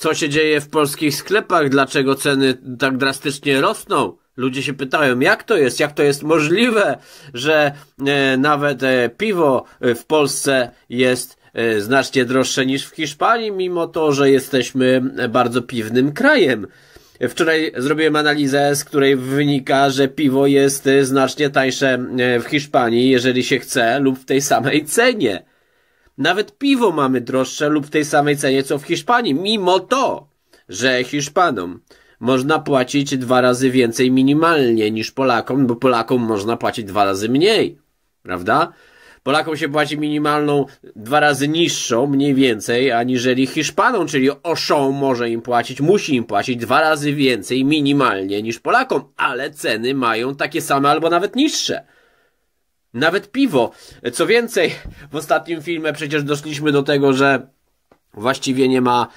Co się dzieje w polskich sklepach? Dlaczego ceny tak drastycznie rosną? Ludzie się pytają, jak to jest możliwe, że nawet piwo w Polsce jest znacznie droższe niż w Hiszpanii, mimo to, że jesteśmy bardzo piwnym krajem. Wczoraj zrobiłem analizę, z której wynika, że piwo jest znacznie tańsze w Hiszpanii, jeżeli się chce, lub w tej samej cenie. Nawet piwo mamy droższe lub w tej samej cenie co w Hiszpanii, mimo to, że Hiszpanom można płacić 2 razy więcej minimalnie niż Polakom, bo Polakom można płacić 2 razy mniej, prawda? Polakom się płaci minimalną 2 razy niższą, mniej więcej, aniżeli Hiszpanom, czyli Auchan może im płacić, musi im płacić 2 razy więcej minimalnie niż Polakom, ale ceny mają takie same albo nawet niższe. Nawet piwo. Co więcej, w ostatnim filmie przecież doszliśmy do tego, że właściwie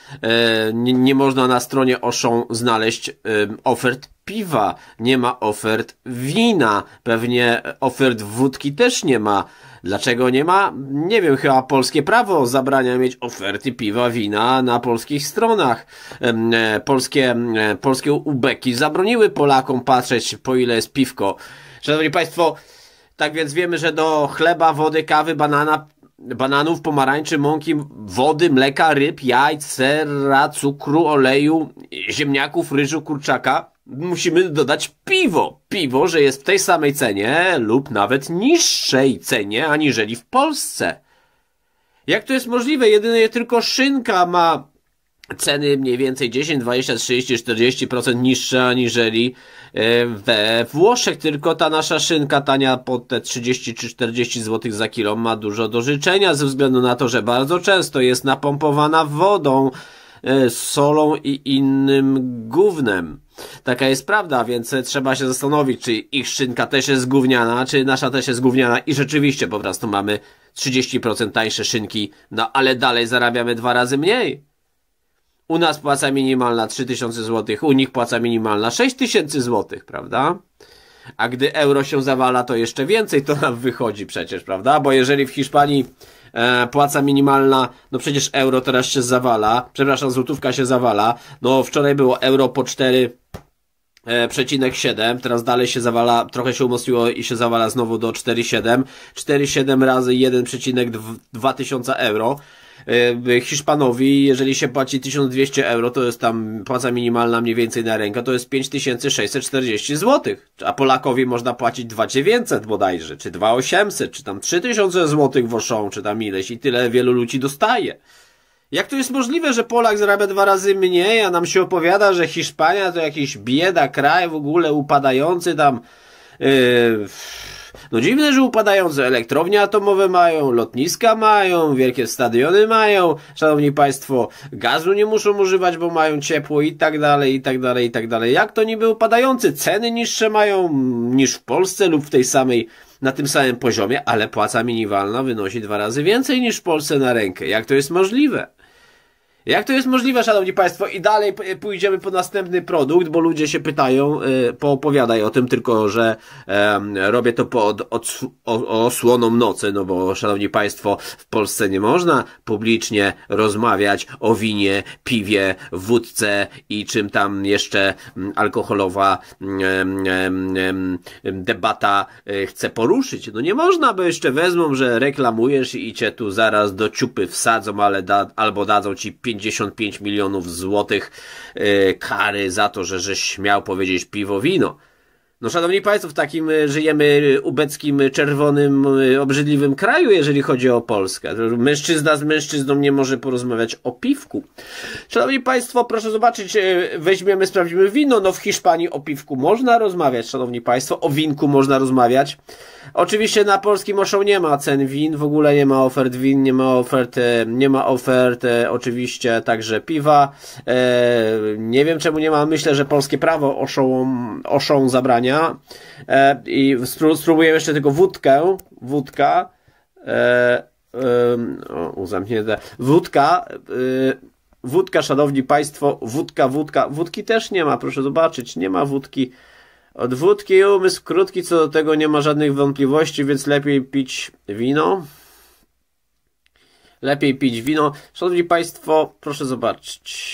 nie można na stronie Auchan znaleźć ofert piwa, nie ma ofert wina, pewnie ofert wódki też nie ma. Dlaczego nie ma? Nie wiem, chyba polskie prawo zabrania mieć oferty piwa, wina na polskich stronach. Polskie ubeki zabroniły Polakom patrzeć, po ile jest piwko. Szanowni Państwo, tak więc wiemy, że do chleba, wody, kawy, bananów, pomarańczy, mąki, wody, mleka, ryb, jajc, sera, cukru, oleju, ziemniaków, ryżu, kurczaka musimy dodać piwo. Piwo, że jest w tej samej cenie lub nawet niższej cenie aniżeli w Polsce. Jak to jest możliwe? Jedynie tylko szynka ma ceny mniej więcej 10, 20, 30, 40% niższe aniżeli we Włoszech. Tylko ta nasza szynka tania po te 30 czy 40 zł za kilo ma dużo do życzenia ze względu na to, że bardzo często jest napompowana wodą, solą i innym gównem. Taka jest prawda, więc trzeba się zastanowić, czy ich szynka też jest gówniana, czy nasza też jest gówniana i rzeczywiście po prostu mamy 30% tańsze szynki, no ale dalej zarabiamy 2 razy mniej. U nas płaca minimalna 3000 zł, u nich płaca minimalna 6000 zł, prawda? A gdy euro się zawala, to jeszcze więcej to nam wychodzi przecież, prawda? Bo jeżeli w Hiszpanii płaca minimalna, no przecież euro teraz się zawala, przepraszam, złotówka się zawala, no wczoraj było euro po 4,7, teraz dalej się zawala, trochę się umocniło i się zawala znowu do 4,7, 4,7 razy 1,2 tysiąca euro. Hiszpanowi, jeżeli się płaci 1200 euro, to jest tam płaca minimalna mniej więcej na rękę, to jest 5640 zł, a Polakowi można płacić 2900 bodajże, czy 2800, czy tam 3000 zł w Auchan, czy tam ileś i tyle wielu ludzi dostaje. Jak to jest możliwe, że Polak zarabia 2 razy mniej, a nam się opowiada, że Hiszpania to jakiś bieda, kraj w ogóle upadający tam... No dziwne, że upadające elektrownie atomowe mają, lotniska mają, wielkie stadiony mają, szanowni państwo, gazu nie muszą używać, bo mają ciepło i tak dalej, i tak dalej, i tak dalej. Jak to niby upadający? Ceny niższe mają niż w Polsce lub na tym samym poziomie, ale płaca minimalna wynosi 2 razy więcej niż w Polsce na rękę. Jak to jest możliwe? Jak to jest możliwe, szanowni państwo? I dalej pójdziemy po następny produkt, bo ludzie się pytają, poopowiadaj o tym, tylko że robię to pod osłoną nocy, no bo, szanowni państwo, w Polsce nie można publicznie rozmawiać o winie, piwie, wódce i czym tam jeszcze alkoholowa debata chce poruszyć. No nie można, bo jeszcze wezmą, że reklamujesz i cię tu zaraz do ciupy wsadzą, albo dadzą ci 55 milionów złotych kary za to, żeś śmiał powiedzieć piwo, wino. No szanowni państwo, w takim żyjemy ubeckim, czerwonym, obrzydliwym kraju, jeżeli chodzi o Polskę. Mężczyzna z mężczyzną nie może porozmawiać o piwku. Szanowni państwo, proszę zobaczyć, weźmiemy, sprawdzimy wino. No w Hiszpanii o piwku można rozmawiać, szanowni państwo, o winku można rozmawiać. Oczywiście na polskim Auchan nie ma cen win, w ogóle nie ma ofert win, nie ma ofert oczywiście także piwa. Nie wiem czemu nie ma, myślę, że polskie prawo Auchan zabrania. I spróbuję jeszcze tylko wódka, zamknięte, wódka, szanowni państwo, wódki też nie ma, proszę zobaczyć, nie ma wódki. Od wódki umysł krótki, co do tego nie ma żadnych wątpliwości, więc lepiej pić wino. Lepiej pić wino. Szanowni państwo, proszę zobaczyć.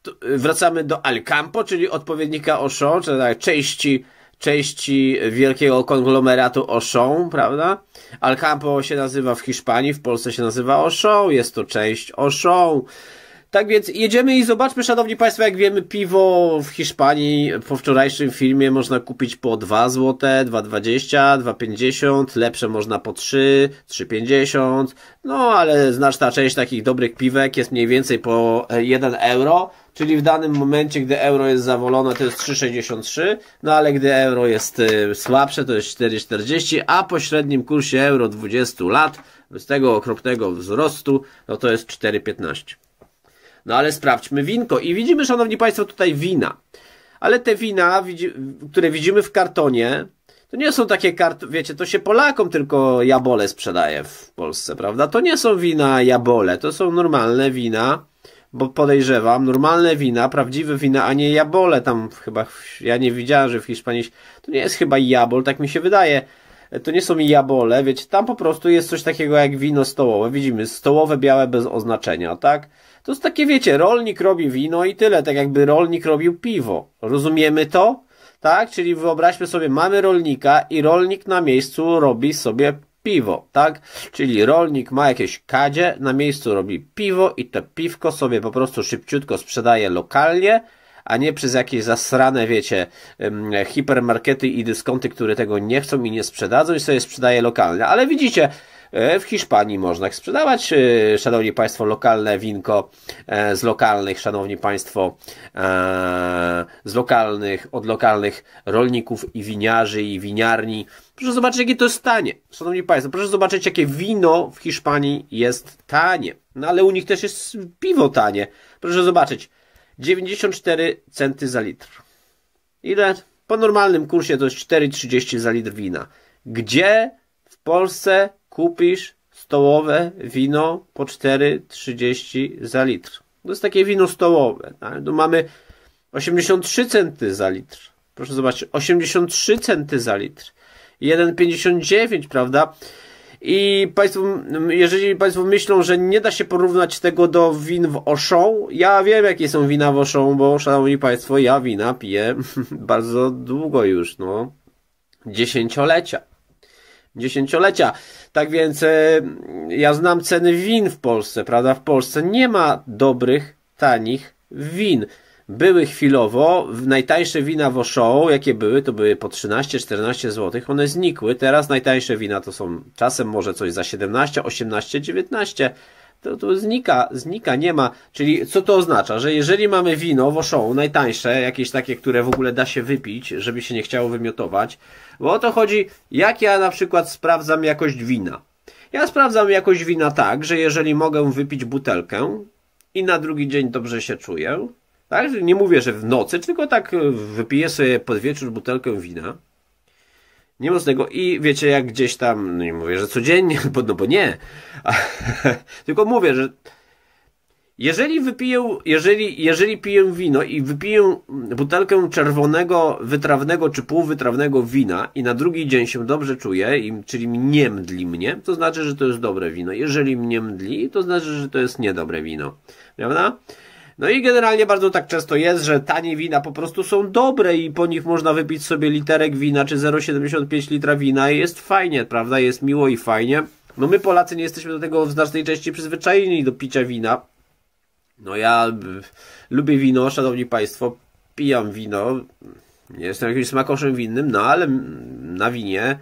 wracamy do Alcampo, czyli odpowiednika Auchan, czyli tak, części wielkiego konglomeratu Auchan, prawda? Alcampo się nazywa w Hiszpanii, w Polsce się nazywa Auchan, jest to część Auchan. Tak więc jedziemy i zobaczmy, szanowni państwo, jak wiemy, piwo w Hiszpanii po wczorajszym filmie można kupić po 2 zł, 2,20, 2,50, lepsze można po 3, 3,50, no ale znaczna część takich dobrych piwek jest mniej więcej po 1 euro, czyli w danym momencie, gdy euro jest zawolone, to jest 3,63, no ale gdy euro jest słabsze, to jest 4,40, a po średnim kursie euro 20 lat, z tego okropnego wzrostu, no to jest 4,15. No ale sprawdźmy winko i widzimy, szanowni państwo, tutaj wina. Ale te wina, które widzimy w kartonie, to nie są takie wiecie, to się Polakom tylko jabole sprzedaje w Polsce, prawda? To nie są wina jabole, to są normalne wina, bo podejrzewam, normalne wina, prawdziwe wina, a nie jabole. Tam chyba, ja nie widziałem, że w Hiszpanii, to nie jest chyba jabol, tak mi się wydaje. To nie są jabole, wiecie, tam po prostu jest coś takiego jak wino stołowe. Widzimy, stołowe, białe, bez oznaczenia, tak? To jest takie, wiecie, rolnik robi wino i tyle, tak jakby rolnik robił piwo. Rozumiemy to? Tak? Czyli wyobraźmy sobie, mamy rolnika i rolnik na miejscu robi sobie piwo, tak? Czyli rolnik ma jakieś kadzie, na miejscu robi piwo i to piwko sobie po prostu szybciutko sprzedaje lokalnie, a nie przez jakieś zasrane, wiecie, hipermarkety i dyskonty, które tego nie chcą i nie sprzedadzą i sobie sprzedaje lokalnie. Ale widzicie, w Hiszpanii można sprzedawać, szanowni państwo, lokalne winko z lokalnych, szanowni państwo, od lokalnych rolników i winiarzy i winiarni. Proszę zobaczyć, jakie to jest tanie. Szanowni państwo, proszę zobaczyć, jakie wino w Hiszpanii jest tanie. No ale u nich też jest piwo tanie. Proszę zobaczyć, 94 centy za litr. Ile? Po normalnym kursie to jest 4,30 za litr wina. Gdzie w Polsce kupisz stołowe wino po 4,30 za litr? To jest takie wino stołowe. Tak? Tu mamy 83 centy za litr. Proszę zobaczyć, 83 centy za litr. 1,59, prawda? I państwo, jeżeli państwo myślą, że nie da się porównać tego do win w Auchan, ja wiem, jakie są wina w Auchan, bo, szanowni państwo, ja wina piję bardzo długo już, no. Dziesięciolecia. Tak więc ja znam ceny win w Polsce, prawda? W Polsce nie ma dobrych, tanich win. Były chwilowo, najtańsze wina w Auchan, jakie były, to były po 13-14 zł, one znikły. Teraz najtańsze wina to są czasem może coś za 17, 18, 19. To znika, nie ma. Czyli co to oznacza? Że jeżeli mamy wino w Auchan, najtańsze, jakieś takie, które w ogóle da się wypić, żeby się nie chciało wymiotować, bo o to chodzi, jak ja na przykład sprawdzam jakość wina. Ja sprawdzam jakość wina tak, że jeżeli mogę wypić butelkę i na drugi dzień dobrze się czuję, tak? Nie mówię, że w nocy, tylko tak wypiję sobie pod wieczór butelkę wina. Nie mocnego i wiecie, jak gdzieś tam, no nie mówię, że codziennie, bo nie. Tylko mówię, że jeżeli piję wino i wypiję butelkę czerwonego, wytrawnego czy półwytrawnego wina i na drugi dzień się dobrze czuję, czyli nie mdli mnie, to znaczy, że to jest dobre wino. Jeżeli mnie mdli, to znaczy, że to jest niedobre wino. Prawda? No i generalnie bardzo tak często jest, że tanie wina po prostu są dobre i po nich można wypić sobie literek wina czy 0,75 litra wina i jest fajnie, prawda? Jest miło i fajnie. No my Polacy nie jesteśmy do tego w znacznej części przyzwyczajeni do picia wina. No ja lubię wino, szanowni państwo, pijam wino. Nie jestem jakimś smakoszem winnym, no ale na winie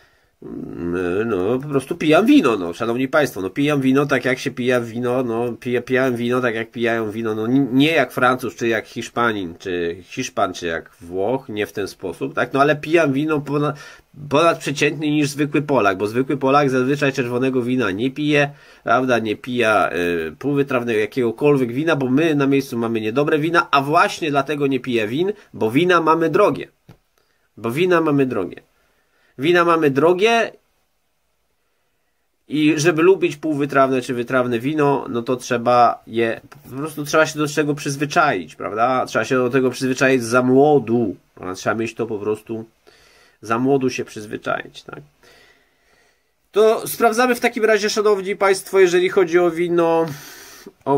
no po prostu pijam wino, no szanowni państwo, no pijam wino tak jak się pija wino, no pijałem wino tak jak pijają wino, no nie jak Francuz, czy jak Hiszpanin, czy Hiszpan, czy jak Włoch, nie w ten sposób, tak, no ale pijam wino ponadprzeciętnie niż zwykły Polak, bo zwykły Polak zazwyczaj czerwonego wina nie pije, prawda, nie pija półwytrawnego jakiegokolwiek wina, bo my na miejscu mamy niedobre wina, a właśnie dlatego nie piję win, bo wina mamy drogie. Wina mamy drogie i żeby lubić półwytrawne czy wytrawne wino, no to trzeba się do czego przyzwyczaić, prawda? Trzeba się do tego przyzwyczaić za młodu. Trzeba mieć to po prostu za młodu się przyzwyczaić, tak? To sprawdzamy w takim razie, szanowni państwo, jeżeli chodzi o wino, o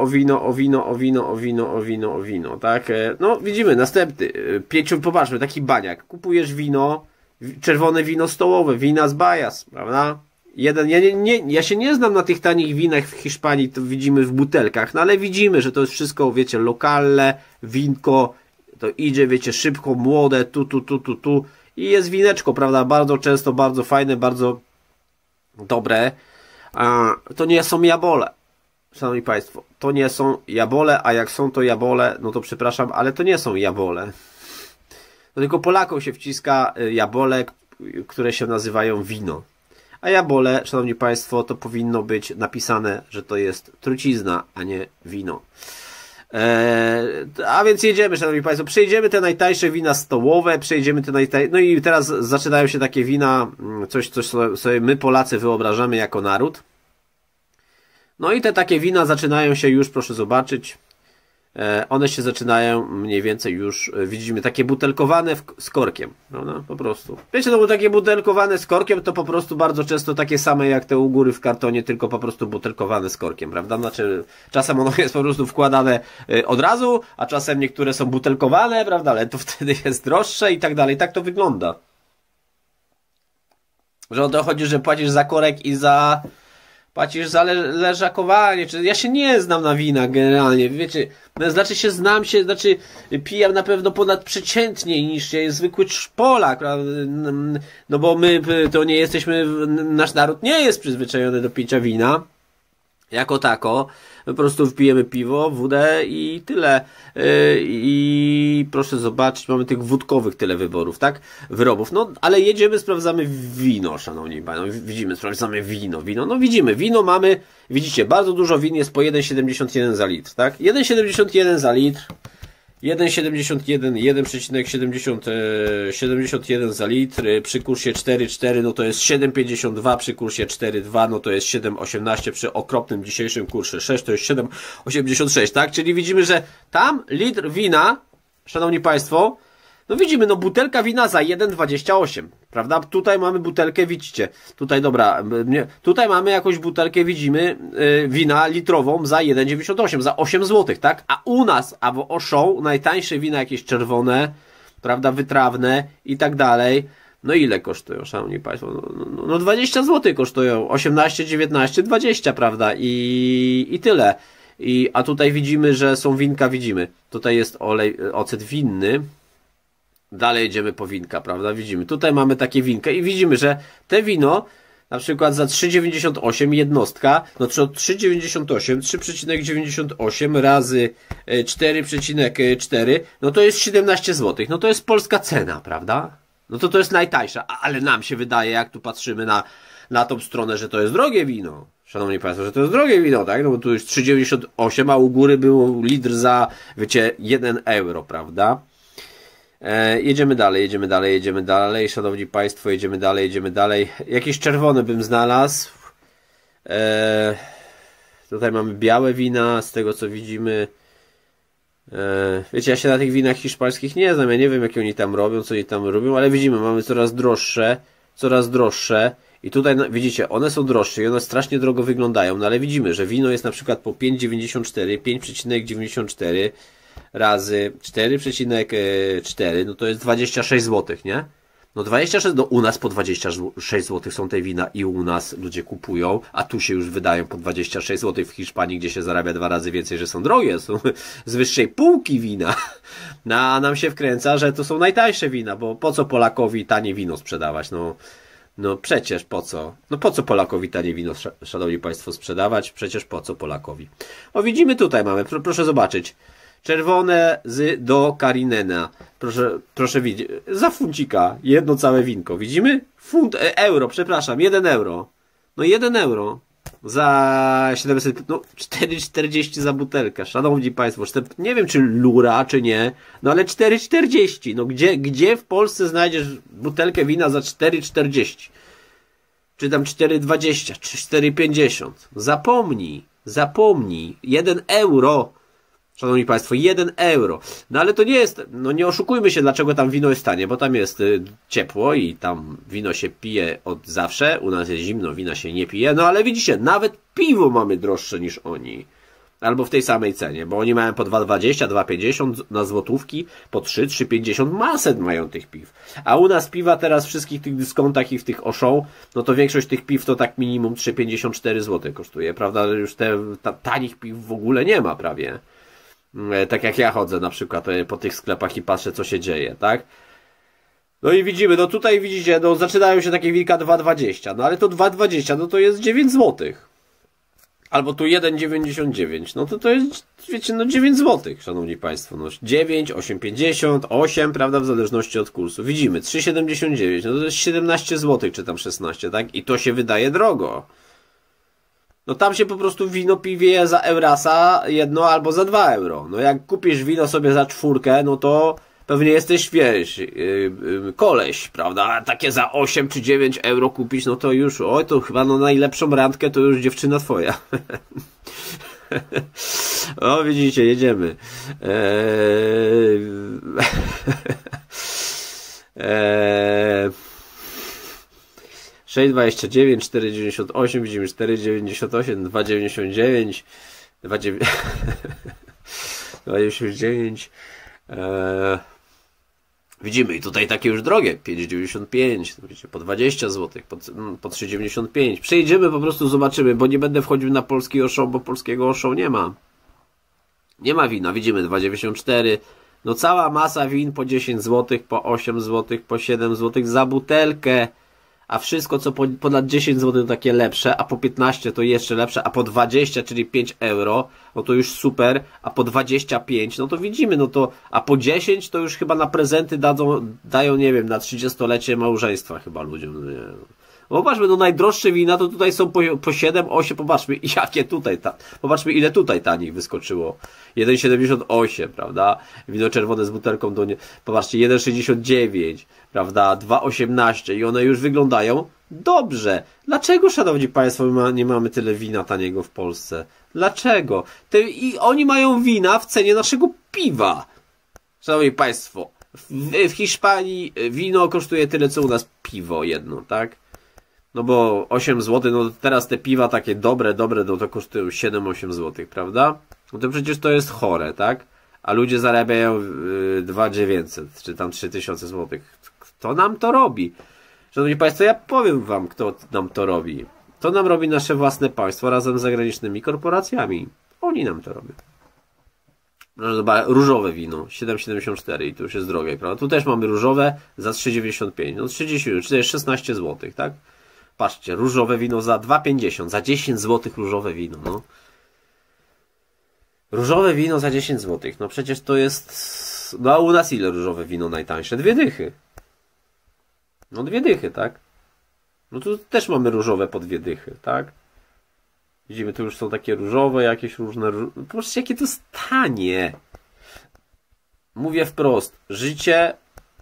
wino, tak? No, widzimy, następny. Popatrzmy, taki baniak. Kupujesz wino, czerwone wino stołowe, wina z Bajas, prawda? Ja się nie znam na tych tanich winach w Hiszpanii, to widzimy w butelkach, no ale widzimy, że to jest wszystko, wiecie, lokalne, winko, to idzie, wiecie, szybko, młode, tu i jest wineczko, prawda? Bardzo często, bardzo fajne, bardzo dobre. To nie są jabole. Szanowni Państwo, to nie są jabole, a jak są to jabole, no to przepraszam, ale to nie są jabole. To tylko Polakom się wciska jabole, które się nazywają wino. A jabole, Szanowni Państwo, to powinno być napisane, że to jest trucizna, a nie wino. A więc jedziemy, Szanowni Państwo, przejdziemy te najtańsze wina stołowe, przejdziemy te no i teraz zaczynają się takie wina, coś sobie my Polacy wyobrażamy jako naród. No i te takie wina zaczynają się już, proszę zobaczyć, one się zaczynają mniej więcej już, widzimy, takie butelkowane z korkiem, prawda? Po prostu. Wiecie, no bo takie butelkowane z korkiem to po prostu bardzo często takie same jak te u góry w kartonie, tylko po prostu butelkowane z korkiem, prawda? Znaczy, czasem ono jest po prostu wkładane od razu, a czasem niektóre są butelkowane, prawda? Ale to wtedy jest droższe i tak dalej. Tak to wygląda. Że o to chodzi, że płacisz za korek i płacisz za leżakowanie, czy ja się nie znam na winach generalnie, wiecie, znaczy pijam na pewno ponadprzeciętnie niż zwykły Polak, prawda? No bo my to nie jesteśmy, nasz naród nie jest przyzwyczajony do picia wina, jako tako, po prostu wpijemy piwo, wódę i tyle. I proszę zobaczyć, mamy tych wódkowych tyle wyborów, tak? Wyrobów. No, ale jedziemy, sprawdzamy wino, szanowni panowie. Widzimy, sprawdzamy wino. No widzimy, wino mamy, widzicie, bardzo dużo win jest po 1,71 za litr, tak? 1,71 za litr. 1,71 za litr przy kursie 4,4 no to jest 7,52, przy kursie 4,2 no to jest 7,18, przy okropnym dzisiejszym kursie 6 to jest 7,86, tak? Czyli widzimy, że tam litr wina, szanowni państwo, no widzimy, no butelka wina za 1,28, prawda? Tutaj mamy butelkę, widzicie, tutaj dobra, tutaj mamy jakąś butelkę, widzimy, wina litrową za 1,98, za 8 zł, tak? A u nas, albo Auchan, najtańsze wina jakieś czerwone, prawda, wytrawne i tak dalej, no ile kosztują, szanowni państwo? No 20 zł kosztują, 18, 19, 20, prawda? I tyle. A tutaj widzimy, że są winka, widzimy, tutaj jest ocet winny. Dalej jedziemy po winka, prawda? Widzimy, tutaj mamy takie winka i widzimy, że te wino, na przykład za 3,98 jednostka, no to 3,98 razy 4,4, no to jest 17 zł. No to jest polska cena, prawda? No to jest najtańsza, ale nam się wydaje, jak tu patrzymy na tą stronę, że to jest drogie wino. Szanowni Państwo, że to jest drogie wino, tak? No bo tu jest 3,98, a u góry był litr za, wiecie, 1 euro, prawda? Jedziemy dalej, szanowni państwo, jedziemy dalej. Jakieś czerwone bym znalazł. Tutaj mamy białe wina, z tego co widzimy. Wiecie, ja się na tych winach hiszpańskich nie znam, ja nie wiem, jakie oni tam robią, co oni tam robią, ale widzimy, mamy coraz droższe. I tutaj, widzicie, one są droższe i one strasznie drogo wyglądają, no ale widzimy, że wino jest na przykład po 5,94 razy 4,4, no to jest 26 zł, nie? No 26, no u nas po 26 zł są te wina i u nas ludzie kupują, a tu się już wydają po 26 zł w Hiszpanii, gdzie się zarabia 2 razy więcej, że są drogie, są z wyższej półki wina. No, a nam się wkręca, że to są najtańsze wina, bo po co Polakowi tanie wino sprzedawać? No przecież po co? No po co Polakowi tanie wino, szanowni państwo, sprzedawać? Przecież po co Polakowi? O, widzimy tutaj mamy, proszę zobaczyć. Czerwone do Karinena. Proszę widzieć. Za funcika. Jedno całe winko. Widzimy? Euro, przepraszam. 1 euro. No 1 euro. Za 700, no 4,40 za butelkę. Szanowni państwo, nie wiem czy lura, czy nie, no ale 4,40. No gdzie w Polsce znajdziesz butelkę wina za 4,40? Czy tam 4,20, czy 4,50? Zapomnij. 1 euro. Szanowni państwo, 1 euro. No ale to nie jest, no nie oszukujmy się, dlaczego tam wino jest tanie, bo tam jest ciepło i tam wino się pije od zawsze. U nas jest zimno, wina się nie pije. No ale widzicie, nawet piwo mamy droższe niż oni. Albo w tej samej cenie, bo oni mają po 2,20, 2,50 na złotówki, po 3, 3,50, masę mają tych piw. A u nas piwa teraz w wszystkich tych dyskontach i w tych Auchan, no to większość tych piw to tak minimum 3,54 zł kosztuje, prawda? Już tanich piw w ogóle nie ma prawie. Tak jak ja chodzę na przykład po tych sklepach i patrzę, co się dzieje, tak? No i widzimy, no tutaj widzicie, no zaczynają się takie wilka 2,20, no ale to 2,20, no to jest 9 złotych. Albo tu 1,99. No to jest, wiecie, no 9 zł, szanowni państwo. No 9, 8,50, 8, prawda, w zależności od kursu. Widzimy, 3,79, no to jest 17 zł, czy tam 16, tak? I to się wydaje drogo. No tam się po prostu wino piwie za Eurasa jedno albo za 2 euro. No jak kupisz wino sobie za 4, no to pewnie jesteś, wiesz, koleś, prawda? A takie za 8 czy 9 euro kupić, no to już, oj, to chyba no najlepszą randkę to już dziewczyna twoja. O, widzicie, jedziemy. 6,29, 4,98, widzimy 4,98, 2,99, 2,99. Widzimy i tutaj takie już drogie, 5,95, wiecie, po 20 zł, po 3,95. Przejdziemy, po prostu zobaczymy, bo nie będę wchodził na polski Auchan, bo polskiego Auchan nie ma. Nie ma wina, widzimy 2,94. No cała masa win po 10 zł, po 8 zł, po 7 zł za butelkę. A wszystko co ponad 10 zł to takie lepsze, a po 15 to jeszcze lepsze, a po 20, czyli 5 euro, no to już super, a po 25, no to widzimy, no to, a po 10 to już chyba na prezenty dają, nie wiem, na 30-lecie małżeństwa chyba ludziom, nie wiem. Popatrzmy, no najdroższe wina to tutaj są po 7, 8, popatrzmy jakie tutaj, popatrzmy ile tutaj tanich wyskoczyło. 1,78, prawda? Wino czerwone z butelką do nie, popatrzcie, 1,69, prawda? 2,18 i one już wyglądają dobrze. Dlaczego, szanowni państwo, nie mamy tyle wina taniego w Polsce? Dlaczego? I oni mają wina w cenie naszego piwa. Szanowni państwo, w Hiszpanii wino kosztuje tyle co u nas piwo jedno, tak? No bo 8 zł, no teraz te piwa takie dobre, no to kosztują 7-8 zł, prawda? No to przecież to jest chore, tak? A ludzie zarabiają 2,900 czy tam 3000 zł. Kto nam to robi? Szanowni państwo, ja powiem wam, kto nam to robi. To nam robi nasze własne państwo razem z zagranicznymi korporacjami. Oni nam to robią. No zobacz, różowe wino, 7,74 i to już jest drogie, prawda? Tu też mamy różowe za 3,95, no 30, czyli jest 16 zł, tak? Patrzcie, różowe wino za 2,50, za 10 zł różowe wino, no. Różowe wino za 10 zł, no przecież to jest... No a u nas ile różowe wino najtańsze? 2 dychy. No 2 dychy, tak? No tu też mamy różowe po 2 dychy, tak? Widzimy, tu już są takie różowe, jakieś różne... Popatrzcie, jakie to jest tanie. Mówię wprost, życie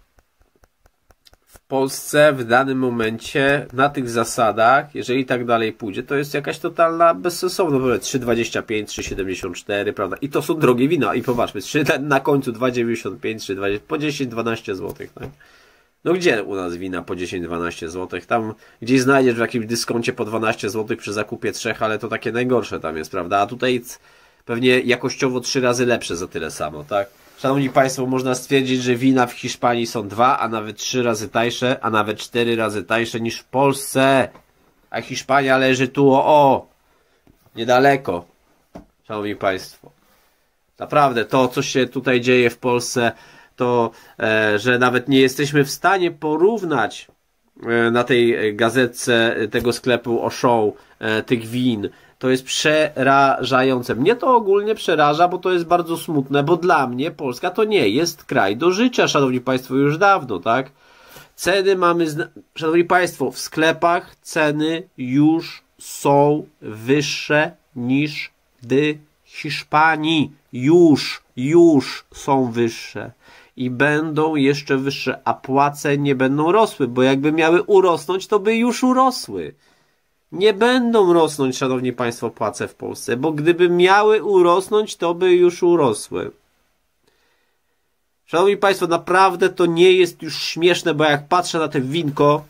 w Polsce w danym momencie na tych zasadach, jeżeli tak dalej pójdzie, to jest jakaś totalna bezsensowna. 3,25, 3,74, prawda? I to są drogie wina. I popatrzmy, na końcu 2,95, 3,20, po 10-12 zł, tak? No gdzie u nas wina po 10-12 zł? Tam gdzieś znajdziesz w jakimś dyskoncie po 12 zł przy zakupie 3, ale to takie najgorsze tam jest, prawda? A tutaj pewnie jakościowo 3 razy lepsze za tyle samo, tak? Szanowni państwo, można stwierdzić, że wina w Hiszpanii są 2, a nawet 3 razy tańsze, a nawet 4 razy tańsze niż w Polsce. A Hiszpania leży tu, niedaleko. Szanowni państwo. Naprawdę, to co się tutaj dzieje w Polsce, to, że nawet nie jesteśmy w stanie porównać na tej gazetce tego sklepu Auchan tych win. To jest przerażające. Mnie to ogólnie przeraża, bo to jest bardzo smutne, bo dla mnie Polska to nie jest kraj do życia, szanowni państwo, już dawno, tak? Ceny mamy, szanowni państwo, w sklepach ceny już są wyższe niż w Hiszpanii. Już są wyższe. I będą jeszcze wyższe, a płace nie będą rosły, bo jakby miały urosnąć, to by już urosły. Nie będą rosnąć, szanowni państwo, płace w Polsce, bo gdyby miały urosnąć, to by już urosły. Szanowni państwo, naprawdę to nie jest już śmieszne, bo jak patrzę na te winko,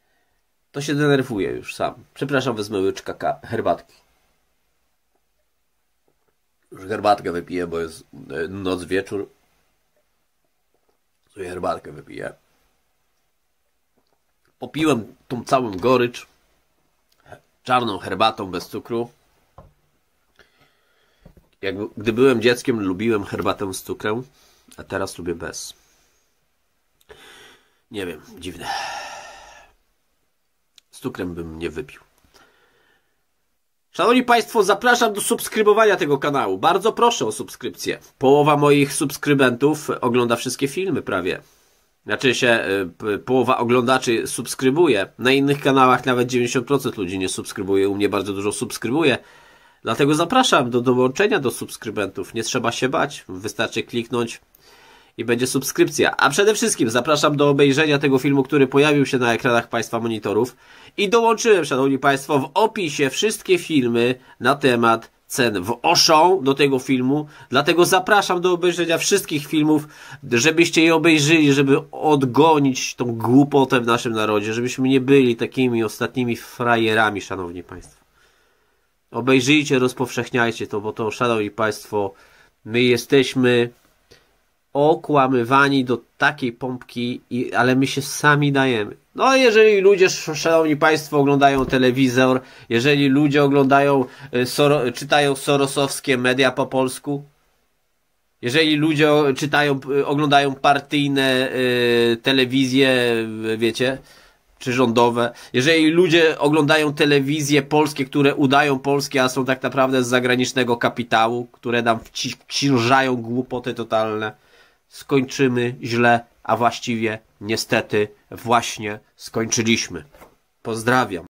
to się denerwuję już sam. Przepraszam, wezmę łyczka herbatki. Już herbatkę wypiję, bo jest noc, wieczór. Sobie herbatkę wypiję. Popiłem tą całą gorycz czarną herbatą bez cukru. Gdy byłem dzieckiem, lubiłem herbatę z cukrem, a teraz lubię bez. Nie wiem, dziwne. Z cukrem bym nie wypił. Szanowni Państwo, zapraszam do subskrybowania tego kanału. Bardzo proszę o subskrypcję. Połowa moich subskrybentów ogląda wszystkie filmy prawie. Znaczy się, połowa oglądaczy subskrybuje. Na innych kanałach nawet 90% ludzi nie subskrybuje. U mnie bardzo dużo subskrybuje. Dlatego zapraszam do dołączenia do subskrybentów. Nie trzeba się bać. Wystarczy kliknąć i będzie subskrypcja. A przede wszystkim zapraszam do obejrzenia tego filmu, który pojawił się na ekranach Państwa monitorów. I dołączyłem, Szanowni Państwo, w opisie wszystkie filmy na temat cen w Auchan do tego filmu. Dlatego zapraszam do obejrzenia wszystkich filmów, żebyście je obejrzyli, żeby odgonić tą głupotę w naszym narodzie, żebyśmy nie byli takimi ostatnimi frajerami, Szanowni Państwo. Obejrzyjcie, rozpowszechniajcie to, bo to, Szanowni Państwo, my jesteśmy okłamywani do takiej pompki, ale my się sami dajemy. No jeżeli ludzie, Szanowni Państwo, oglądają telewizor, jeżeli ludzie oglądają, czytają sorosowskie media po polsku, jeżeli ludzie oglądają partyjne telewizje, wiecie, czy rządowe, jeżeli ludzie oglądają telewizje polskie, które udają polskie, a są tak naprawdę z zagranicznego kapitału, które nam wciążają głupoty totalne, skończymy źle, a właściwie niestety właśnie skończyliśmy. Pozdrawiam.